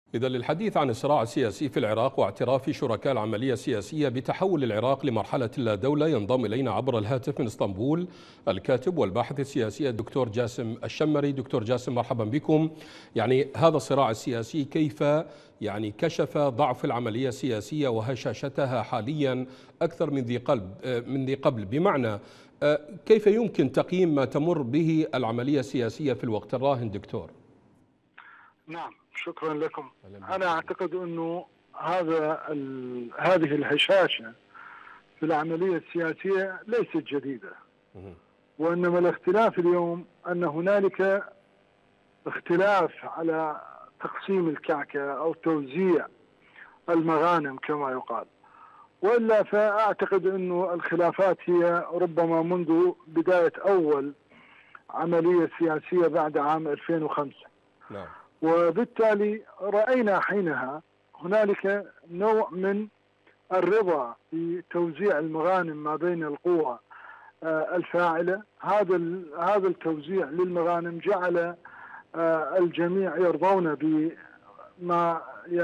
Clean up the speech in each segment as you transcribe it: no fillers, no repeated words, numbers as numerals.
إذا للحديث عن الصراع السياسي في العراق واعتراف شركاء العملية السياسية بتحول العراق لمرحلة لا دولة، ينضم إلينا عبر الهاتف من اسطنبول الكاتب والباحث السياسي الدكتور جاسم الشمري. دكتور جاسم، مرحبا بكم. هذا الصراع السياسي كيف كشف ضعف العملية السياسية وهشاشتها حاليا أكثر من ذي قبل، بمعنى كيف يمكن تقييم ما تمر به العملية السياسية في الوقت الراهن دكتور؟ نعم، شكرا لكم. أنا أعتقد أنه هذه الهشاشة في العملية السياسية ليست جديدة، وإنما الاختلاف اليوم أن هنالك اختلاف على تقسيم الكعكة أو توزيع المغانم كما يقال، وإلا فأعتقد أنه الخلافات هي ربما منذ بداية أول عملية سياسية بعد عام 2005. نعم. وبالتالي رأينا حينها هنالك نوع من الرضا في توزيع المغانم ما بين القوى الفاعلة. هذا التوزيع للمغانم جعل الجميع يرضون بما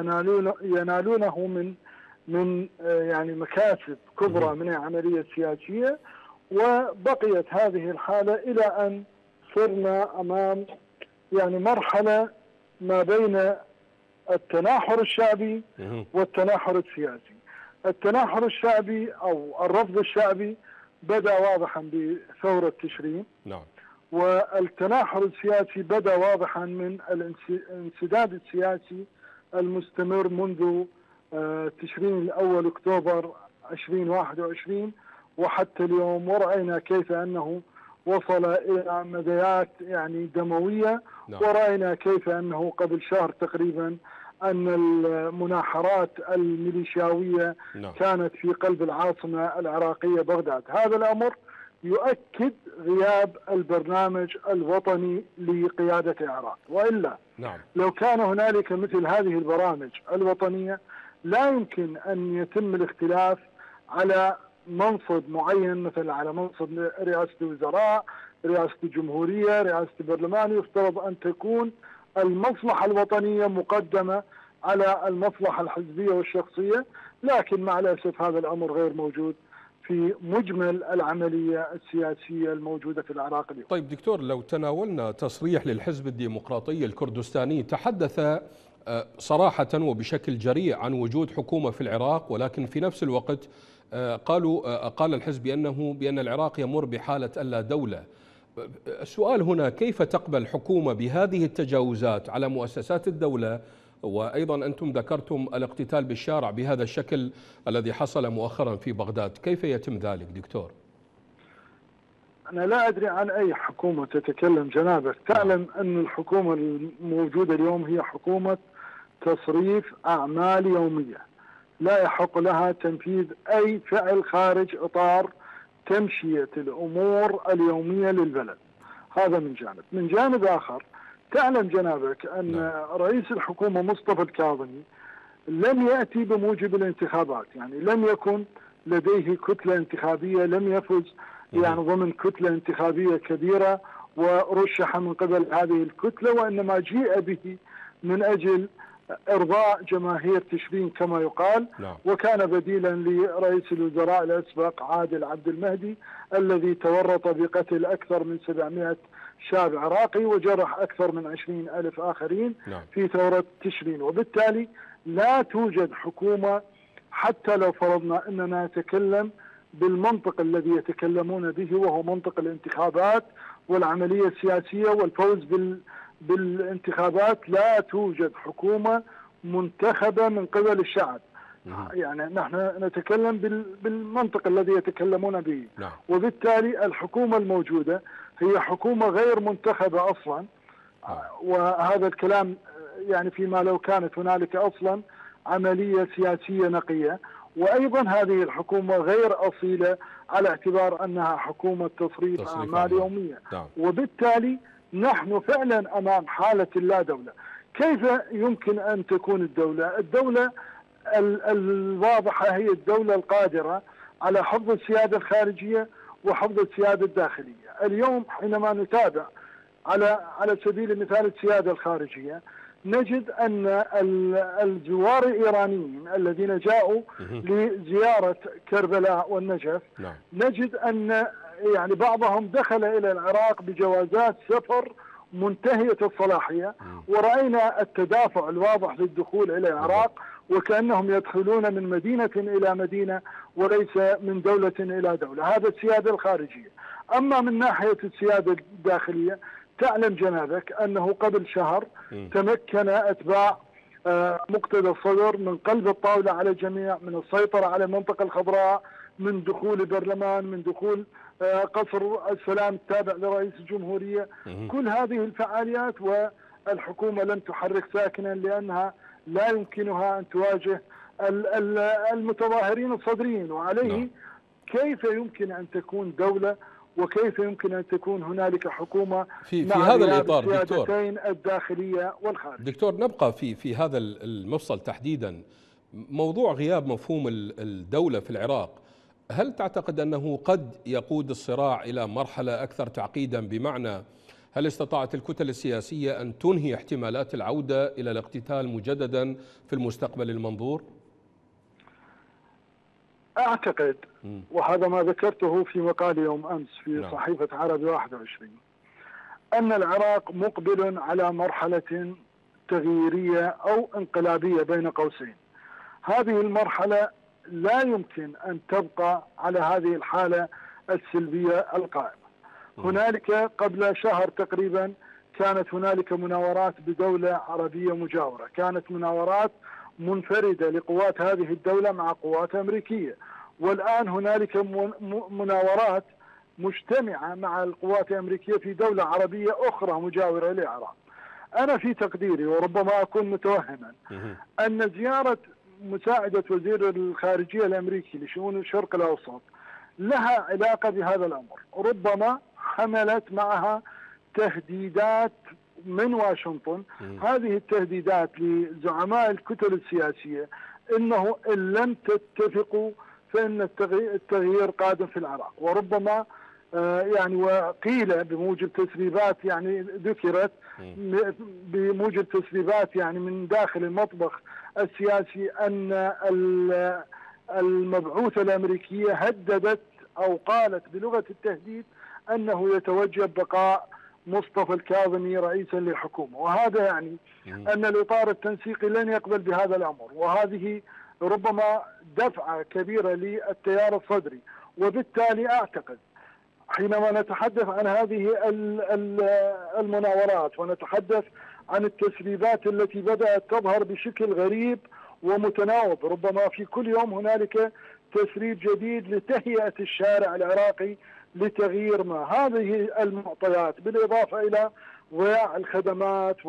ينالونه من مكاسب كبرى من العملية السياسية. وبقيت هذه الحالة إلى أن صرنا أمام مرحلة ما بين التناحر الشعبي والتناحر السياسي. التناحر الشعبي أو الرفض الشعبي بدأ واضحا بثورة تشرين. نعم. والتناحر السياسي بدأ واضحا من الانسداد السياسي المستمر منذ تشرين الأول أكتوبر 2021 وحتى اليوم، ورأينا كيف أنه وصل إلى مديات دموية. نعم. ورأينا كيف أنه قبل شهر تقريبا أن المناحرات الميليشياوية نعم. كانت في قلب العاصمة العراقية بغداد. هذا الأمر يؤكد غياب البرنامج الوطني لقيادة العراق، وإلا نعم. لو كان هنالك مثل هذه البرامج الوطنية لا يمكن أن يتم الاختلاف على منصب معين، مثل على منصب رئاسة الوزراء، رئاسة الجمهورية، رئاسة البرلمان. يفترض أن تكون المصلحة الوطنية مقدمة على المصلحة الحزبية والشخصية، لكن مع الأسف هذا الأمر غير موجود في مجمل العملية السياسية الموجودة في العراق اليوم. طيب دكتور، لو تناولنا تصريح للحزب الديمقراطي الكردستاني، تحدث صراحة وبشكل جريء عن وجود حكومة في العراق، ولكن في نفس الوقت قال الحزب بأن العراق يمر بحالة اللا دولة. السؤال هنا، كيف تقبل حكومة بهذه التجاوزات على مؤسسات الدولة، وأيضا أنتم ذكرتم الاقتتال بالشارع بهذا الشكل الذي حصل مؤخرا في بغداد؟ كيف يتم ذلك دكتور؟ أنا لا أدري عن أي حكومة تتكلم جنابك. تعلم أن الحكومة الموجودة اليوم هي حكومة تصريف أعمال يومية، لا يحق لها تنفيذ أي فعل خارج إطار تمشية الأمور اليومية للبلد. هذا من جانب. من جانب آخر، تعلم جنابك أن رئيس الحكومة مصطفى الكاظمي لم يأتي بموجب الانتخابات، لم يكن لديه كتلة انتخابية، لم يفز ضمن كتلة انتخابية كبيرة ورشح من قبل هذه الكتلة، وإنما جيء به من أجل إرضاء جماهير تشرين كما يقال. نعم. وكان بديلا لرئيس الوزراء الأسبق عادل عبد المهدي الذي تورط بقتل أكثر من 700 شاب عراقي وجرح أكثر من 20,000 آخرين. نعم. في ثورة تشرين. وبالتالي لا توجد حكومة، حتى لو فرضنا أننا نتكلم بالمنطق الذي يتكلمون به وهو منطق الانتخابات والعملية السياسية والفوز بالانتخابات، لا توجد حكومة منتخبة من قبل الشعب. نحن نتكلم بالمنطق الذي يتكلمون به. نعم. وبالتالي الحكومة الموجودة هي حكومة غير منتخبة أصلا. وهذا الكلام فيما لو كانت هنالك أصلا عملية سياسية نقية. وأيضا هذه الحكومة غير أصيلة على اعتبار أنها حكومة تصريف أعمال يومية. نعم. وبالتالي نحن فعلا أمام حالة اللا دولة. كيف يمكن أن تكون الدولة؟ الدولة الواضحة هي الدولة القادرة على حفظ السيادة الخارجية وحفظ السيادة الداخلية. اليوم حينما نتابع على سبيل المثال السيادة الخارجية، نجد أن الزوار الإيرانيين الذين جاءوا لزيارة كربلاء والنجف، نجد أن يعني بعضهم دخل إلى العراق بجوازات سفر منتهية الصلاحية، ورأينا التدافع الواضح للدخول إلى العراق وكأنهم يدخلون من مدينة إلى مدينة وليس من دولة إلى دولة. هذا السيادة الخارجية. أما من ناحية السيادة الداخلية، تعلم جنابك أنه قبل شهر تمكن أتباع مقتدى الصدر من قلب الطاولة على الجميع، من السيطرة على المنطقة الخضراء، من دخول البرلمان، من دخول قصر السلام التابع لرئيس الجمهورية. كل هذه الفعاليات والحكومة لم تحرك ساكنا، لأنها لا يمكنها أن تواجه المتظاهرين الصدريين. وعليه كيف يمكن أن تكون دولة وكيف يمكن أن تكون هنالك حكومة في هذا الإطار دكتور الداخلية والخارجية. دكتور، نبقى في هذا المفصل تحديدا، موضوع غياب مفهوم الدولة في العراق. هل تعتقد أنه قد يقود الصراع إلى مرحلة أكثر تعقيدا؟ بمعنى هل استطاعت الكتل السياسية أن تنهي احتمالات العودة إلى الاقتتال مجددا في المستقبل المنظور؟ أعتقد، وهذا ما ذكرته في مقال يوم أمس في صحيفة عربي 21، أن العراق مقبل على مرحلة تغييرية أو انقلابية بين قوسين. هذه المرحلة لا يمكن أن تبقى على هذه الحالة السلبية القائمة. هنالك قبل شهر تقريبا كانت هنالك مناورات بدولة عربية مجاورة، كانت مناورات منفردة لقوات هذه الدولة مع قوات أمريكية، والآن هنالك مناورات مجتمعة مع القوات الأمريكية في دولة عربية أخرى مجاورة للعراق. أنا في تقديري، وربما أكون متوهما، أن زيارة مساعدة وزير الخارجية الأمريكي لشؤون الشرق الأوسط لها علاقة بهذا الأمر. ربما حملت معها تهديدات من واشنطن، هذه التهديدات لزعماء الكتل السياسية أنه إن لم تتفقوا فإن التغيير قادم في العراق. وربما يعني وقيل بموجب تسريبات يعني ذكرت بموجب تسريبات يعني من داخل المطبخ السياسي أن المبعوثة الأمريكية هددت أو قالت بلغة التهديد أنه يتوجب بقاء مصطفى الكاظمي رئيسا للحكومة، وهذا يعني أن الإطار التنسيقي لن يقبل بهذا الأمر، وهذه ربما دفعة كبيرة للتيار الصدري. وبالتالي أعتقد حينما نتحدث عن هذه المناورات ونتحدث عن التسريبات التي بدأت تظهر بشكل غريب ومتناوب، ربما في كل يوم هنالك تسريب جديد لتهيئة الشارع العراقي لتغيير ما. هذه المعطيات بالإضافة إلى ضياع الخدمات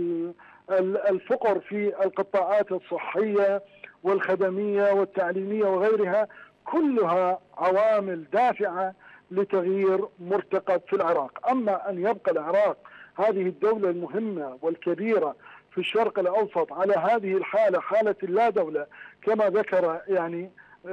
والفقر في القطاعات الصحية والخدمية والتعليمية وغيرها، كلها عوامل دافعة لتغيير مرتقب في العراق. أما أن يبقى العراق هذه الدولة المهمة والكبيرة في الشرق الأوسط على هذه الحالة، حالة اللا دولة كما ذكر يعني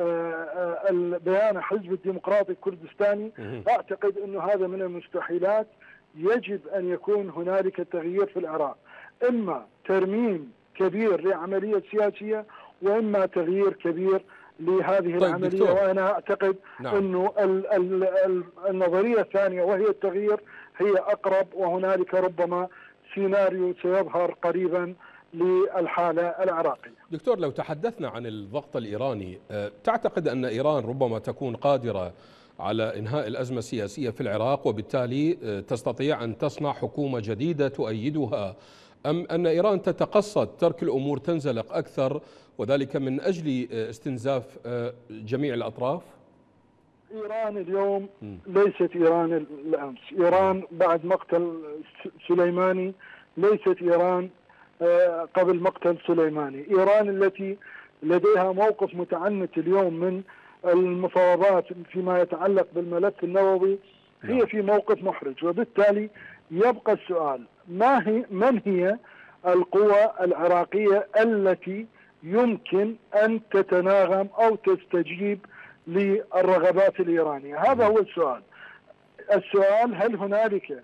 البيان حزب الديمقراطي الكردستاني، أعتقد أنه هذا من المستحيلات. يجب أن يكون هنالك تغيير في العراق، إما ترميم كبير لعملية سياسية وإما تغيير كبير لهذه العملية. دكتور. وأنا أعتقد أنه النظرية الثانية وهي التغيير هي أقرب، وهنالك ربما سيناريو سيظهر قريبا للحالة العراقية. دكتور، لو تحدثنا عن الضغط الإيراني، تعتقد أن إيران ربما تكون قادرة على إنهاء الأزمة السياسية في العراق وبالتالي تستطيع أن تصنع حكومة جديدة تؤيدها، أم أن إيران تتقصد ترك الأمور تنزلق أكثر وذلك من أجل استنزاف جميع الأطراف؟ إيران اليوم ليست إيران الأمس. إيران بعد مقتل سليماني ليست إيران قبل مقتل سليماني. إيران التي لديها موقف متعنت اليوم من المفاوضات فيما يتعلق بالملف النووي هي في موقف محرج. وبالتالي يبقى السؤال، من هي القوى العراقية التي يمكن أن تتناغم أو تستجيب للرغبات الإيرانية؟ هذا هو السؤال. هل هنالك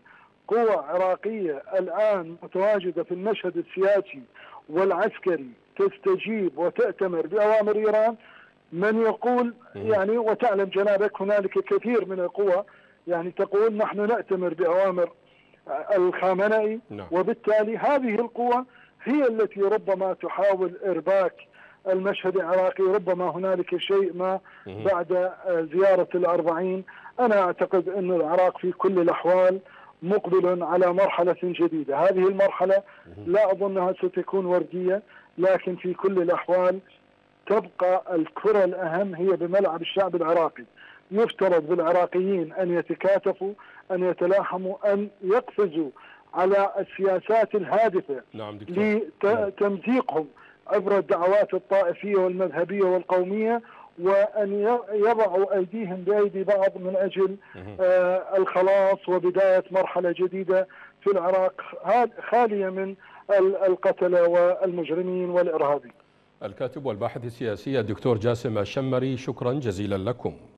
قوى عراقية الآن متواجدة في المشهد السياسي والعسكري تستجيب وتأتمر بأوامر إيران. من يقول يعني، وتعلم جنابك هنالك كثير من القوى يعني تقول نحن نأتمر بأوامر الخامنئي، وبالتالي هذه القوى هي التي ربما تحاول إرباك المشهد العراقي. ربما هنالك شيء ما بعد زيارة ال40. أنا أعتقد أن العراق في كل الأحوال مقبل على مرحلة جديدة. هذه المرحلة لا أظنها ستكون وردية، لكن في كل الأحوال تبقى الكرة الأهم هي بملعب الشعب العراقي. يفترض بالعراقيين أن يتكاتفوا، أن يتلاحموا، أن يقفزوا على السياسات الهادفة لتمزيقهم عبر الدعوات الطائفية والمذهبية والقومية، وأن يضعوا أيديهم بأيدي بعض من أجل الخلاص وبداية مرحلة جديدة في العراق خالية من القتلة والمجرمين والإرهابيين. الكاتب والباحث السياسي الدكتور جاسم الشمري، شكرا جزيلا لكم.